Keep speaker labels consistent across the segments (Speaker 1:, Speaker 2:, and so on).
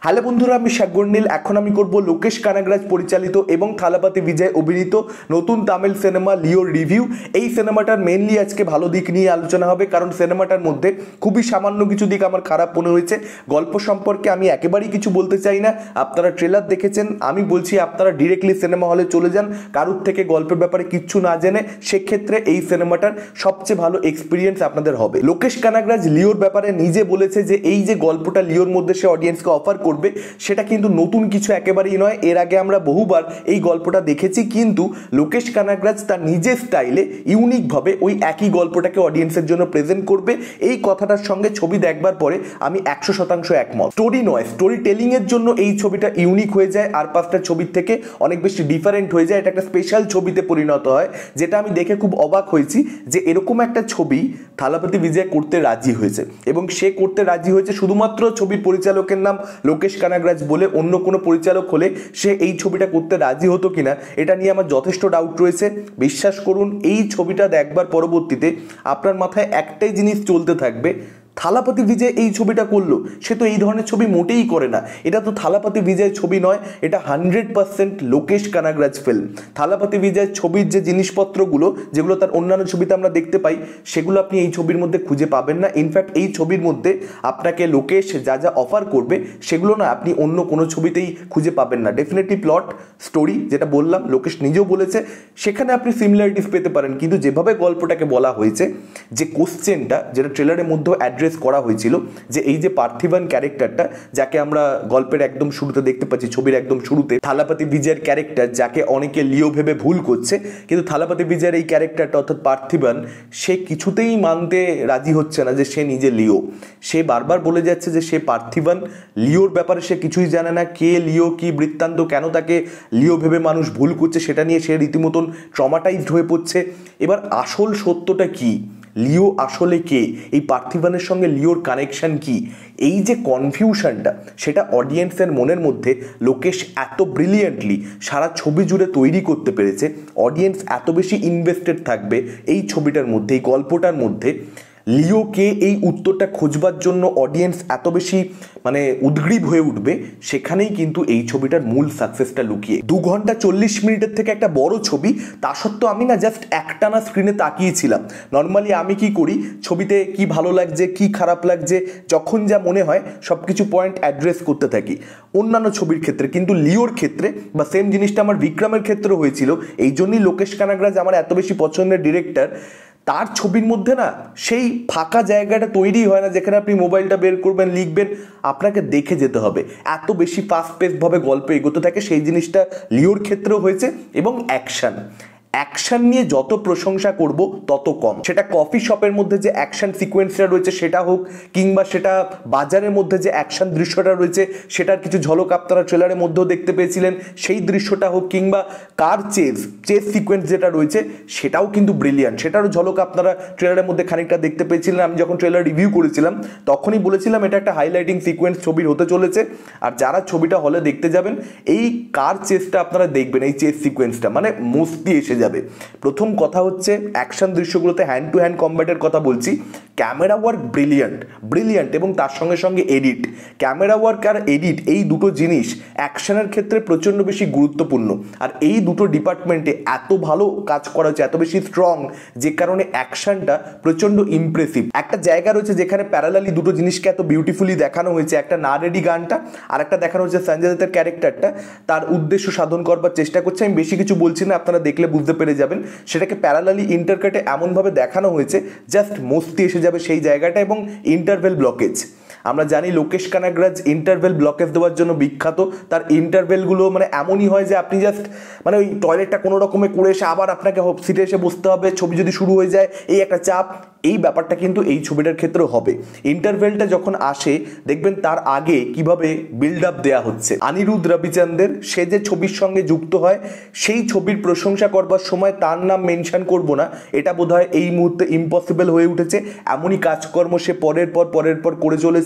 Speaker 1: Hello বন্ধুরা, আমি শাকগর্নীল। এখন আমি করব লোকেশ কানাগরাজ পরিচালিত এবং থালাপতি বিজয় অভিনীত নতুন তামিল সিনেমা লিওর রিভিউ। এই সিনেমাটার মেনলি আজকে ভালো দিক নিয়ে আলোচনা হবে, কারণ সিনেমাটার মধ্যে খুবই সামান্য কিছু দিক আমার খারাপ মনে হয়েছে। গল্প সম্পর্কে আমি একেবারেই কিছু বলতে চাই না। আপনারা ট্রেলার দেখেছেন, আমি বলছি আপনারা ডিরেক্টলি সিনেমা হলে চলে যান, কারুর থেকে গল্পের ব্যাপারে কিচ্ছু না জেনে। সেক্ষেত্রে এই সিনেমাটার সবচেয়ে ভালো এক্সপিরিয়েন্স আপনাদের হবে। লোকেশ কানাগরাজ লিওর ব্যাপারে নিজে বলেছে যে এই যে গল্পটা লিওর মধ্যে সে অডিয়েন্সকে অফার করবে সেটা কিন্তু নতুন কিছু একেবারেই নয়। এর আগে আমরা বহুবার এই গল্পটা দেখেছি, কিন্তু লোকেশ কানাগরাজ তার নিজের স্টাইলে ইউনিকভাবে ওই একই গল্পটাকে অডিয়েন্সের জন্য প্রেজেন্ট করবে। এই কথাটার সঙ্গে ছবি দেখবার পরে আমি 100% একমত। স্টোরি নয়, স্টোরি টেলিং এর জন্য এই ছবিটা ইউনিক হয়ে যায়, আর পাঁচটা ছবির থেকে অনেক বেশি ডিফারেন্ট হয়ে যায়। এটা একটা স্পেশাল ছবিতে পরিণত হয়, যেটা আমি দেখে খুব অবাক হয়েছি যে এরকম একটা ছবি থালাপতি বিজয় করতে রাজি হয়েছে। এবং সে করতে রাজি হয়েছে শুধুমাত্র ছবির পরিচালকের নাম লোকেশ কানাগরাজ বলে। অন্য কোনো পরিচালক হলে সে এই ছবিটা করতে রাজি হতো কিনা এটা নিয়ে আমার যথেষ্ট ডাউট রয়েছে। বিশ্বাস করুন, এই ছবিটা দেখবার পরবর্তীতে আপনার মাথায় একটাই জিনিস চলতে থাকবে, থালাপতি বিজয় এই ছবিটা করলো, সে তো এই ধরনের ছবি মোটেই করে না। এটা তো থালাপতি বিজয়ের ছবি নয়, এটা 100% লোকেশ কানাগরাজ ফিল্ম। থালাপতি বিজয়ের ছবির যে জিনিসপত্রগুলো যেগুলো তার অন্যান্য ছবিতে আমরা দেখতে পাই, সেগুলো আপনি এই ছবির মধ্যে খুঁজে পাবেন না। ইনফ্যাক্ট এই ছবির মধ্যে আপনাকে লোকেশ যা যা অফার করবে সেগুলো না আপনি অন্য কোনো ছবিতেই খুঁজে পাবেন না। ডেফিনেটলি প্লট, স্টোরি যেটা বললাম, লোকেশ নিজেও বলেছে, সেখানে আপনি সিমিলারিটিস পেতে পারেন, কিন্তু যেভাবে গল্পটাকে বলা হয়েছে, যে কোশ্চেনটা যেটা ট্রেলারের মধ্যেও অ্যাড্রেস করা হয়েছিল, যে এই যে পার্থিবান ক্যারেক্টারটা যাকে আমরা গল্পের একদম শুরুতে দেখতে পাচ্ছি, ছবির একদম শুরুতে, থালাপতি বিজয়ের ক্যারেক্টার যাকে অনেকে লিও ভেবে ভুল করছে, কিন্তু থালাপতি বিজয়ের এই ক্যারেক্টারটা অর্থাৎ পার্থিবান, সে কিছুতেই মানতে রাজি হচ্ছে না যে সে নিজে লিও। সে বারবার বলে যাচ্ছে যে সে পার্থিবান, লিওর ব্যাপারে সে কিছুই জানে না, কে লিও, কি বৃত্তান্ত, কেন তাকে লিও ভেবে মানুষ ভুল করছে, সেটা নিয়ে সে রীতিমতন ট্রমাটাইজড হয়ে পড়ছে। এবার আসল সত্যটা কি, লিও আসলে কে, এই পার্থিবানের সঙ্গে লিওর কানেকশন কি, এই যে কনফিউশনটা, সেটা অডিয়েন্সের মনের মধ্যে লোকেশ এত ব্রিলিয়েন্টলি সারা ছবি জুড়ে তৈরি করতে পেরেছে। অডিয়েন্স এত বেশি ইনভেস্টেড থাকবে এই ছবিটার মধ্যে, এই গল্পটার মধ্যে। লিওকে এই উত্তরটা খোঁজবার জন্য অডিয়েন্স এত বেশি উদ্গ্রীব হয়ে উঠবে, সেখানেই কিন্তু এই ছবিটার মূল সাকসেসটা লুকিয়ে। 2 ঘন্টা 40 মিনিটের থেকে একটা বড় ছবি, তা সত্ত্বেও আমি না জাস্ট একটানা স্ক্রিনে তাকিয়েছিলাম। নর্মালি আমি কি করি, ছবিতে কি ভালো লাগছে কি খারাপ লাগছে যখন যা মনে হয় সব কিছু পয়েন্ট অ্যাড্রেস করতে থাকি অন্যান্য ছবির ক্ষেত্রে, কিন্তু লিওর ক্ষেত্রে বা সেম জিনিসটা আমার বিক্রমের ক্ষেত্রেও হয়েছিল। এই জন্যই লোকেশ কানাগরাজ আমার এত বেশি পছন্দের ডিরেক্টর। তার ছবির মধ্যে না সেই ফাঁকা জায়গাটা তৈরি হয় না যেখানে আপনি মোবাইলটা বের করবেন, লিখবেন, আপনাকে দেখে যেতে হবে। এত বেশি ফাস্ট পেসভাবে গল্প এগোতে থাকে, সেই জিনিসটা লিওর ক্ষেত্রেও হয়েছে। এবং অ্যাকশন নিয়ে যত প্রশংসা করব তত কম। সেটা কফি শপের মধ্যে যে অ্যাকশন সিকোয়েন্সটা রয়েছে সেটা হোক, কিংবা সেটা বাজারের মধ্যে যে অ্যাকশন দৃশ্যটা রয়েছে সেটার কিছু ঝলক আপনারা ট্রেলারের মধ্যেও দেখতে পেয়েছিলেন, সেই দৃশ্যটা হোক, কিংবা কার চেজ সিকোয়েন্স যেটা রয়েছে সেটাও কিন্তু ব্রিলিয়ান্ট, সেটারও ঝলক আপনারা ট্রেলারের মধ্যে খানিকটা দেখতে পেয়েছিলেন। আমি যখন ট্রেলার রিভিউ করেছিলাম তখনই বলেছিলাম এটা একটা হাইলাইটিং সিকোয়েন্স ছবির হতে চলেছে। আর যারা ছবিটা হলে দেখতে যাবেন, এই কার চেজটা আপনারা দেখবেন, এই চেজ সিকোয়েন্সটা মস্তি এসে যাবে। প্রথম কথা হচ্ছে অ্যাকশন দৃশ্যগুলোতে হ্যান্ড টু হ্যান্ড কম্ব্যাটের কথা বলছি, ক্যামেরা ওয়ার্ক ব্রিলিয়ান্ট এবং তার সঙ্গে সঙ্গে এডিট, ক্যামেরা ওয়ার্ক আর এডিট, এই দুটো জিনিস অ্যাকশনের ক্ষেত্রে প্রচণ্ড বেশি গুরুত্বপূর্ণ। আর এই দুটো ডিপার্টমেন্টে এত ভালো কাজ করা হচ্ছে, এত বেশি স্ট্রং, যে কারণে অ্যাকশনটা প্রচণ্ড ইমপ্রেসিভ। একটা জায়গা রয়েছে যেখানে প্যারালালি দুটো জিনিসকে এত বিউটিফুলি দেখানো হয়েছে, একটা না রেডি গানটা আর একটা দেখানো হচ্ছে সঞ্জয় দত্তের ক্যারেক্টারটা তার উদ্দেশ্য সাধন করবার চেষ্টা করছে। আমি বেশি কিছু বলছি না, আপনারা দেখলে বুঝতে পেরে যাবেন। সেটাকে প্যারালালি ইন্টারকাটে এমনভাবে দেখানো হয়েছে জাস্ট মস্তি এসে যাবে সেই জায়গাটা। এবং ইন্টারভেল ব্লকেজ, আমরা জানি লোকেশ কানাগরাজ ইন্টারভেল ব্লকেজ দেওয়ার জন্য বিখ্যাত। তার ইন্টারভেলগুলো এমনই হয় যে আপনি জাস্ট ওই টয়লেটটা কোনো রকমে করে এসে আবার আপনাকে সিটে এসে বসতে হবে, ছবি যদি শুরু হয়ে যায় এই একটা চাপ, এই ব্যাপারটা কিন্তু এই ছবিটার ক্ষেত্রেও হবে। ইন্টারভেলটা যখন আসে দেখবেন তার আগে কিভাবে বিল্ড আপ দেওয়া হচ্ছে। অনিরুদ্ধ রবিচন্দ্রের সে যে ছবির সঙ্গে যুক্ত হয়, সেই ছবির প্রশংসা করবার সময় তার নাম মেনশন করব না, এটা বোধহয় এই মুহূর্তে ইম্পসিবল হয়ে উঠেছে। এমনই কাজকর্ম সে পরের পর করে চলেছে।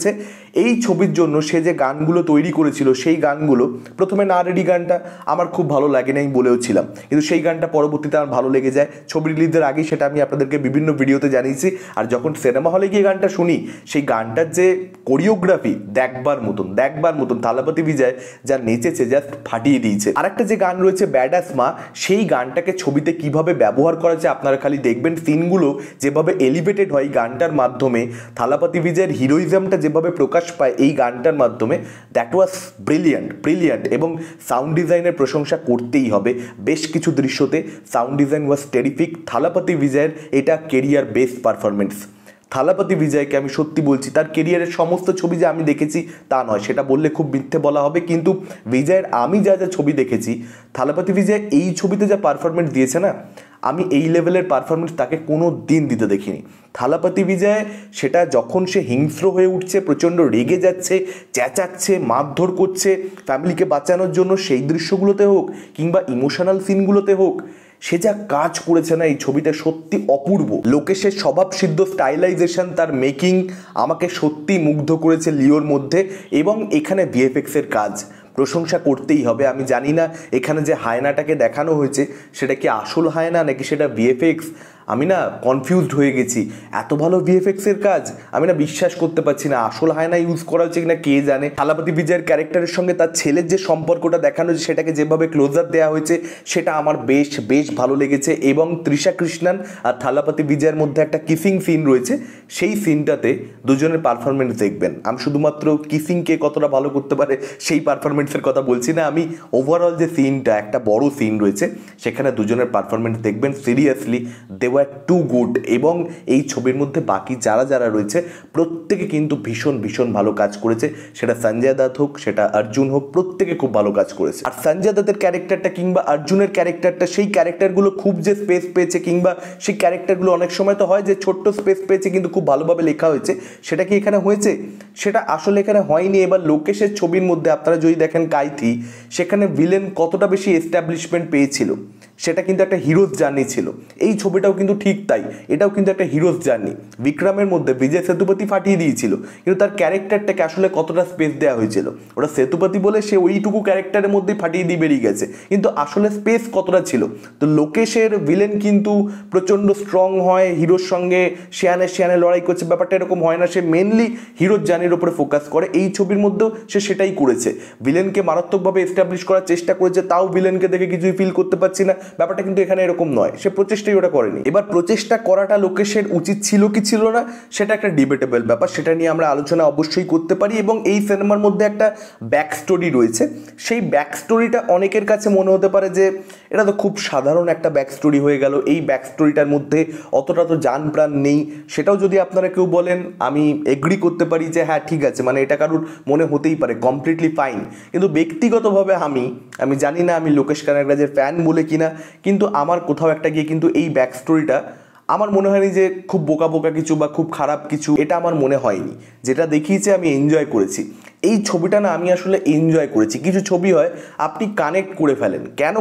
Speaker 1: করেছে। এই ছবির জন্য সে যে গানগুলো তৈরি করেছিল সেই গানগুলো প্রথমে না রেডি গানটা আমার খুব ভালো লাগে নাই বলেও ছিলাম, কিন্তু সেই গানটা পরবর্তীতে আমার ভালো লেগে যায়। ছবি রিলিজের আগেই সেটা আমি আপনাদেরকে বিভিন্ন ভিডিওতে জানিয়েছি। আর যখন সিনেমা হলে গিয়ে গানটা শুনি, সেই গানটার যে কোরিওগ্রাফি দেখবার মতন থালাপতি বিজয় যা নেচেছে জাস্ট ফাটিয়ে দিয়েছে। আরেকটা যে গান রয়েছে ব্যাডাস মা, সেই গানটাকে ছবিতে কিভাবে ব্যবহার করা যায় আপনারা খালি দেখবেন। সিনগুলো যেভাবে এলিভেটেড হয় গানটার মাধ্যমে, থালাপতি বিজয়ের হিরোইজমটা যেভাবে প্রকাশ পায় এই গানটার মাধ্যমে, দ্যাট ওয়াজ ব্রিলিয়ান্ট। এবং সাউন্ড ডিজাইনের প্রশংসা করতেই হবে। বেশ কিছু দৃশ্যতে sound design was terrific. Thalapathy বিজয়ের এটা কেরিয়ার বেস্ট পারফরমেন্স। থালাপতি বিজয়কে আমি সত্যি বলছি, তার কেরিয়ারের সমস্ত ছবি যে আমি দেখেছি তা নয়, সেটা বললে খুব মিথ্যে বলা হবে, কিন্তু বিজয়ের আমি যা ছবি দেখেছি, থালাপতি বিজয় এই ছবিতে যা পারফরমেন্স দিয়েছে না, আমি এই লেভেলের পারফরমেন্স তাকে কোনো দিন দিতে দেখিনি। থালাপতি বিজয় সেটা যখন সে হিংস্র হয়ে উঠছে, প্রচণ্ড রেগে যাচ্ছে, চেঁচাচ্ছে, মারধর করছে ফ্যামিলিকে বাঁচানোর জন্য, সেই দৃশ্যগুলোতে হোক কিংবা ইমোশনাল সিনগুলোতে হোক, সে যা কাজ করেছে না এই ছবিটা সত্যি অপূর্ব। লোকেশের স্বভাবসিদ্ধ স্টাইলাইজেশন, তার মেকিং আমাকে সত্যি মুগ্ধ করেছে লিওর মধ্যে। এবং এখানে ভিএফএক্সের কাজ প্রশংসা করতেই হবে। আমি জানি না এখানে যে হায়নাটাকে দেখানো হয়েছে সেটা কি আসল হায়না নাকি সেটা ভিএফএক্স, আমি না কনফিউজড হয়ে গেছি। এত ভালো ভিএফএক্সের কাজ, আমি না বিশ্বাস করতে পারছি না আসল হায়না ইউজ করা হচ্ছে কিনা কে জানে। থালাপতি বিজয়ের ক্যারেক্টারের সঙ্গে তার ছেলের যে সম্পর্কটা দেখানো হয়েছে, সেটাকে যেভাবে ক্লোজার দেওয়া হয়েছে, সেটা আমার বেশ ভালো লেগেছে। এবং তৃষা কৃষ্ণন আর থালাপতি বিজয়ের মধ্যে একটা কিসিং সিন রয়েছে, সেই সিনটাতে দুজনের পারফরমেন্স দেখবেন। আমি শুধুমাত্র কিসিংকে কতটা ভালো করতে পারে সেই পারফরমেন্সের কথা বলছি না, আমি ওভারঅল যে সিনটা, একটা বড় সিন রয়েছে, সেখানে দুজনের পারফরমেন্স দেখবেন। Seriously they were too good. এবং এই ছবির মধ্যে বাকি যারা রয়েছে প্রত্যেকে কিন্তু ভীষণ ভালো কাজ করেছে। সেটা সঞ্জয় দত্ত হোক, সেটা অর্জুন হোক, প্রত্যেকে খুব ভালো কাজ করেছে। আর সঞ্জয় দত্তের ক্যারেক্টারটা কিংবা অর্জুনের ক্যারেক্টারটা, সেই ক্যারেক্টারগুলো খুব যে স্পেস পেয়েছে, কিংবা সেই ক্যারেক্টারগুলো অনেক সময় তো হয় যে ছোট্ট স্পেস পেয়েছে কিন্তু খুব ভালোভাবে লেখা হয়েছে, সেটা কি এখানে হয়েছে? সেটা আসলে এখানে হয়নি। এবার লোকেশের ছবির মধ্যে আপনারা যদি দেখেন কাইথি, সেখানে ভিলেন কতটা বেশি এস্টাবলিশমেন্ট পেয়েছিল, সেটা কিন্তু একটা হিরোজ জার্নি ছিল। এই ছবিটাও কিন্তু ঠিক তাই, এটাও কিন্তু একটা হিরোজ জার্নি। বিক্রমের মধ্যে বিজয় সেতুপতি ফাটিয়ে দিয়েছিল, কিন্তু তার ক্যারেক্টারটাকে আসলে কতটা স্পেস দেওয়া হয়েছিল, ওটা সেতুপতি বলে সে ওইটুকু ক্যারেক্টারের মধ্যেই ফাটিয়ে দিয়ে বেরিয়ে গেছে, কিন্তু আসলে স্পেস কতটা ছিল। তো লোকেশের ভিলেন কিন্তু প্রচণ্ড স্ট্রং হয়, হিরোর সঙ্গে শেয়ানে লড়াই করছে, ব্যাপারটা এরকম হয় না। সে মেনলি হিরোর জার্নির উপরে ফোকাস করে। এই ছবির মধ্যেও সে সেটাই করেছে, ভিলেনকে মারাত্মকভাবে এস্টাবলিশ করার চেষ্টা করেছে, তাও ভিলেনকে দেখে কিছুই ফিল করতে পারছি না। ব্যাপারটা কিন্তু এখানে এরকম নয়, সে প্রচেষ্টাই ওটা করেনি। এবার প্রচেষ্টা করাটা লোকেশের উচিত ছিল কি ছিল না, সেটা একটা ডিবেটেবল ব্যাপার, সেটা নিয়ে আমরা আলোচনা অবশ্যই করতে পারি। এবং এই সিনেমার মধ্যে একটা ব্যাক স্টোরি রয়েছে, সেই ব্যাক স্টোরিটা অনেকের কাছে মনে হতে পারে যে এটা তো খুব সাধারণ একটা ব্যাক স্টোরি হয়ে গেল, এই ব্যাক স্টোরিটার মধ্যে অতটা তো জান প্রাণ নেই। সেটাও যদি আপনারা কেউ বলেন, আমি এগ্রি করতে পারি যে হ্যাঁ ঠিক আছে, মানে এটা কারোর মনে হতেই পারে, কমপ্লিটলি ফাইন। কিন্তু ব্যক্তিগতভাবে আমি জানি না আমি লোকেশ কানাগরাজের ফ্যান বলে কিনা, কিন্তু আমার কোথাও একটা গিয়ে কিন্তু এই ব্যাক স্টোরিটা আমার মনে হয়নি যে খুব বোকা কিছু বা খুব খারাপ কিছু, এটা আমার মনে হয়নি। যেটা দেখিয়েছে আমি এনজয় করেছি। এই ছবিটা না আমি আসলে এনজয় করেছি। কিছু ছবি হয় আপনি কানেক্ট করে ফেলেন,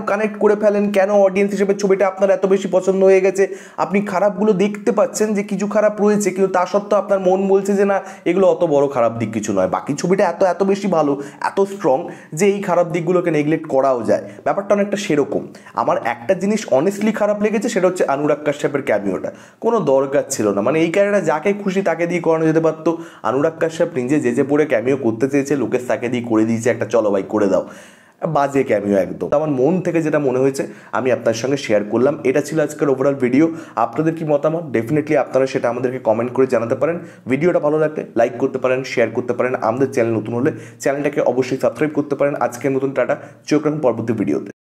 Speaker 1: কেন অডিয়েন্স হিসেবে ছবিটা আপনার এত বেশি পছন্দ হয়ে গেছে, আপনি খারাপগুলো দেখতে পাচ্ছেন যে কিছু খারাপ রয়েছে, কিন্তু তা সত্ত্বেও আপনার মন বলছে যে না এগুলো অত বড় খারাপ দিক কিছু নয়, বাকি ছবিটা এত বেশি ভালো, এত স্ট্রং যে এই খারাপ দিকগুলোকে নেগলেক্ট করাও যায়। ব্যাপারটা অনেকটা সেরকম। আমার একটা জিনিস অনেস্টলি খারাপ লেগেছে, সেটা হচ্ছে অনুরাগ কাশ্যপের ক্যামিওটা। কোনো দরকার ছিল না, মানে এই ক্যারেক্টার যাকে খুশি তাকে দিয়ে করানো যেতে পারতো। অনুরাগ কাশ্যপ নিজে যে পড়ে ক্যামিও করতে চেয়েছে, লোকেশ তাকে দিয়ে করে দিয়েছে একটা চলো ভাই করে দাও, বাজে ক্যামিও একদম। আমার মন থেকে যেটা মনে হয়েছে আমি আপনার সঙ্গে শেয়ার করলাম। এটা ছিল আজকের ওভারঅল ভিডিও। আপনাদের কি মতামত ডেফিনেটলি আপনারা সেটা আমাদেরকে কমেন্ট করে জানাতে পারেন। ভিডিওটা ভালো লাগলে লাইক করতে পারেন, শেয়ার করতে পারেন। আমাদের চ্যানেল নতুন হলে চ্যানেলটাকে অবশ্যই সাবস্ক্রাইব করতে পারেন। আজকের মতন টাটা, চোখ রাখুন পরবর্তী ভিডিওতে।